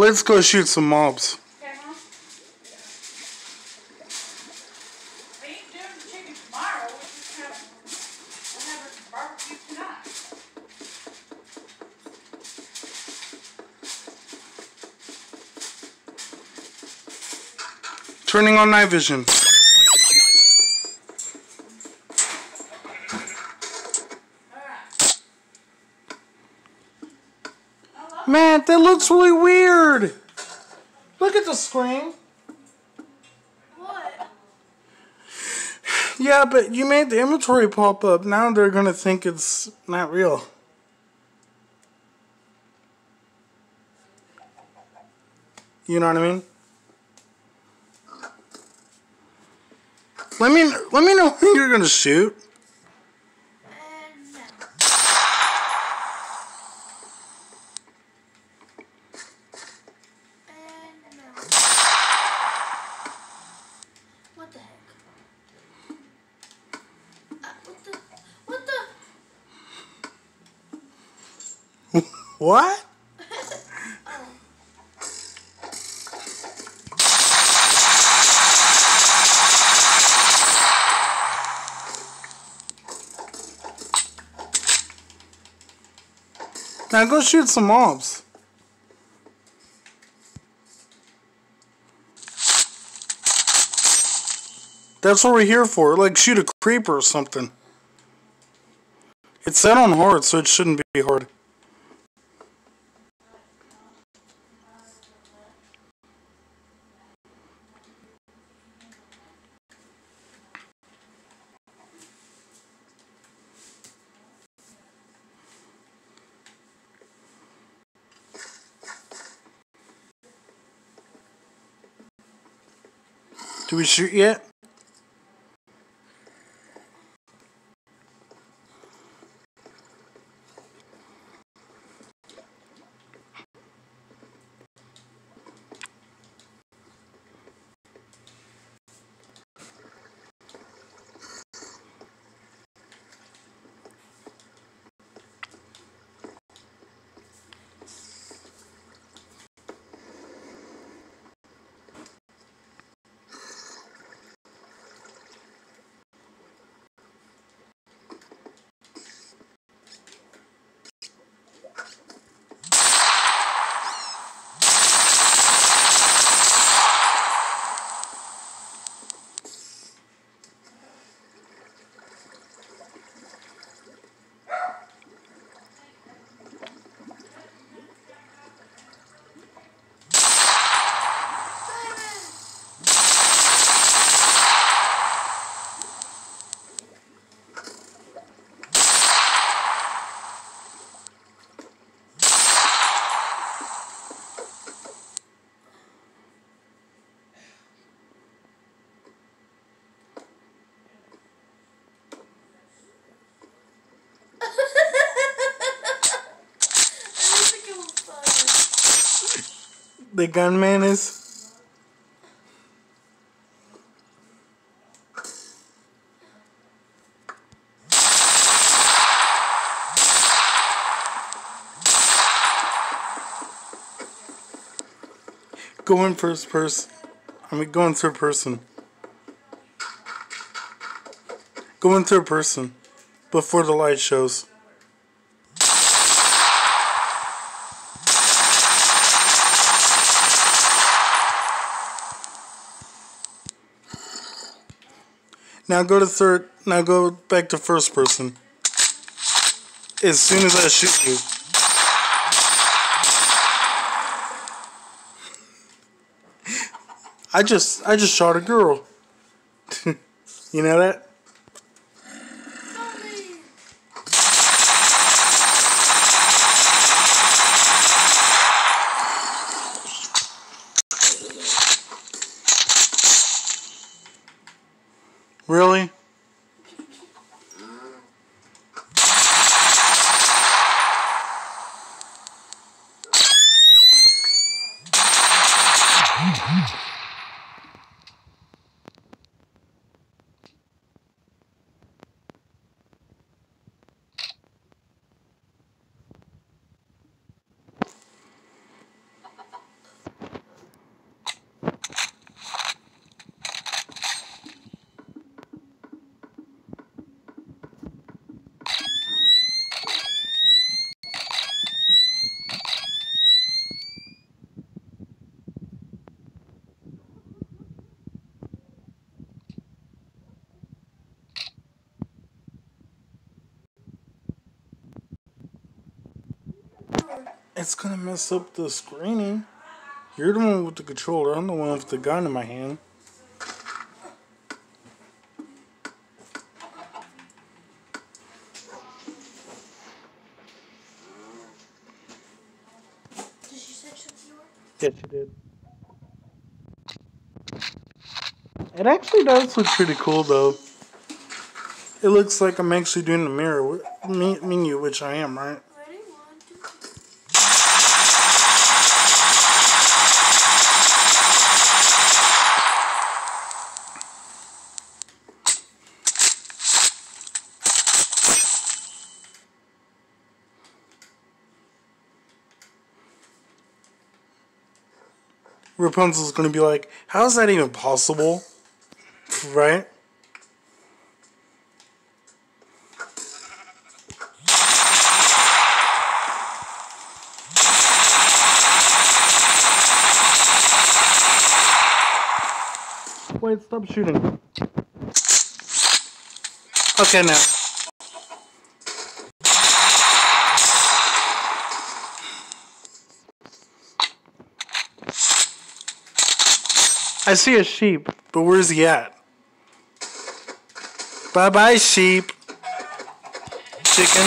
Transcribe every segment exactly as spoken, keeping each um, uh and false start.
Let's go shoot some mobs. Okay, Mom? I ain't doing the chicken tomorrow. We'll just have, we'll have a barbecue tonight. Turning on night vision. Man, that looks really weird. Look at the screen. What? Yeah, but you made the inventory pop up. Now they're gonna think it's not real. You know what I mean? Let me let me know when you're gonna shoot. What the heck? Uh, what the? What the? What? Oh. Now go shoot some mobs. That's what we're here for. Like, shoot a creeper or something. It's set on hard, so it shouldn't be hard. Do we shoot yet? The gunman is... Go in first person. I mean, go in third person. Go in third person. Before the light shows. Now go to third. Now go back to first person. As soon as I shoot you. I just, I just shot a girl. You know that? Really? It's gonna mess up the screening. You're the one with the controller. I'm the one with the gun in my hand. Did she say something? Yes, you did. It actually does look pretty cool, though. It looks like I'm actually doing the mirror me- menu, which I am, right? Ready? One, two, three. Rapunzel's gonna be like, how is that even possible? Right? Wait, stop shooting. Okay, now. I see a sheep, but where's he at? Bye-bye, sheep. Chicken.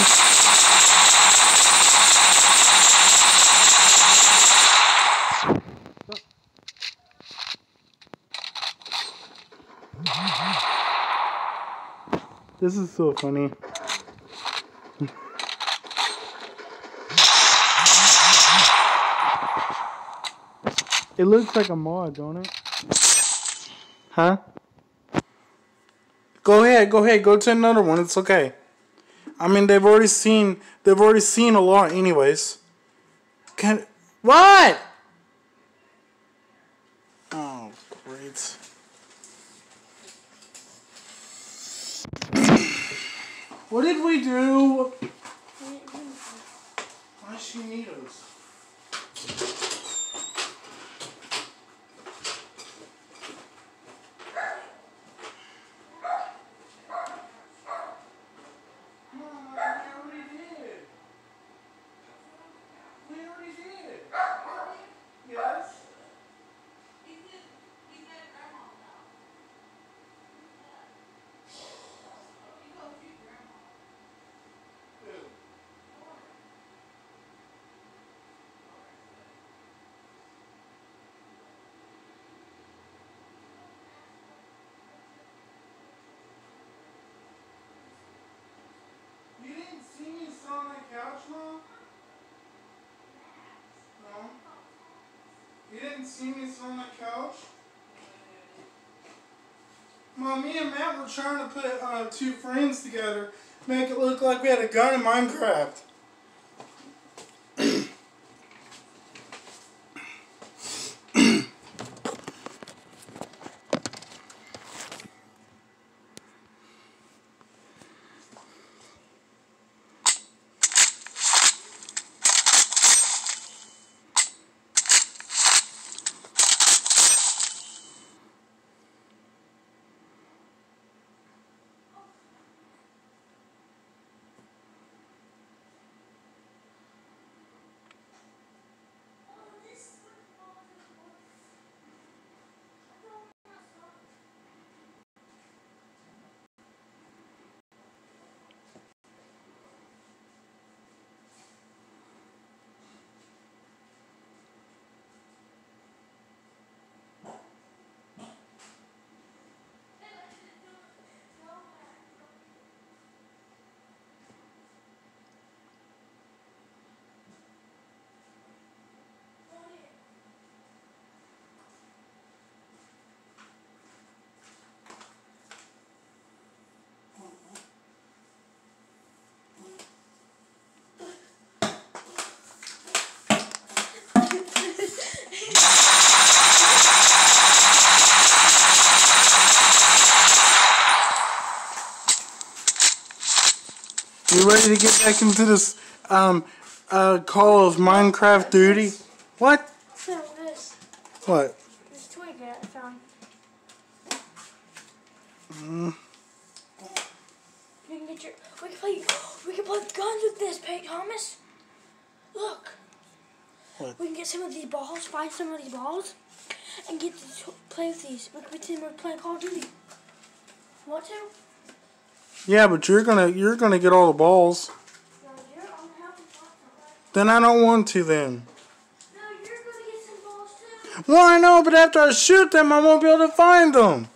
This is so funny. It looks like a mod, don't it? Huh? Go ahead, go ahead, go to another one. It's okay. I mean, they've already seen, they've already seen a lot, anyways. Can what? Oh, great. What did we do? Why she need us? You didn't see me sit on that couch, Mom? No? You didn't see me sit on that couch? Mom, me and Matt were trying to put uh, two frames together, make it look like we had a gun in Minecraft. You ready to get back into this um, uh, call of Minecraft duty? What? No, this. What? This twig that I found. Mm. You can get your. We can play. We can play guns with this, Peg Thomas. Look. What? We can get some of these balls, find some of these balls, and get to play with these. We can pretend we're playing Call of Duty. Want to? Yeah, but you're gonna you're gonna get all the balls. No, you're on help and talk to Then I don't want to. Then. No, you're gonna get some balls too. Well, I know, but after I shoot them, I won't be able to find them.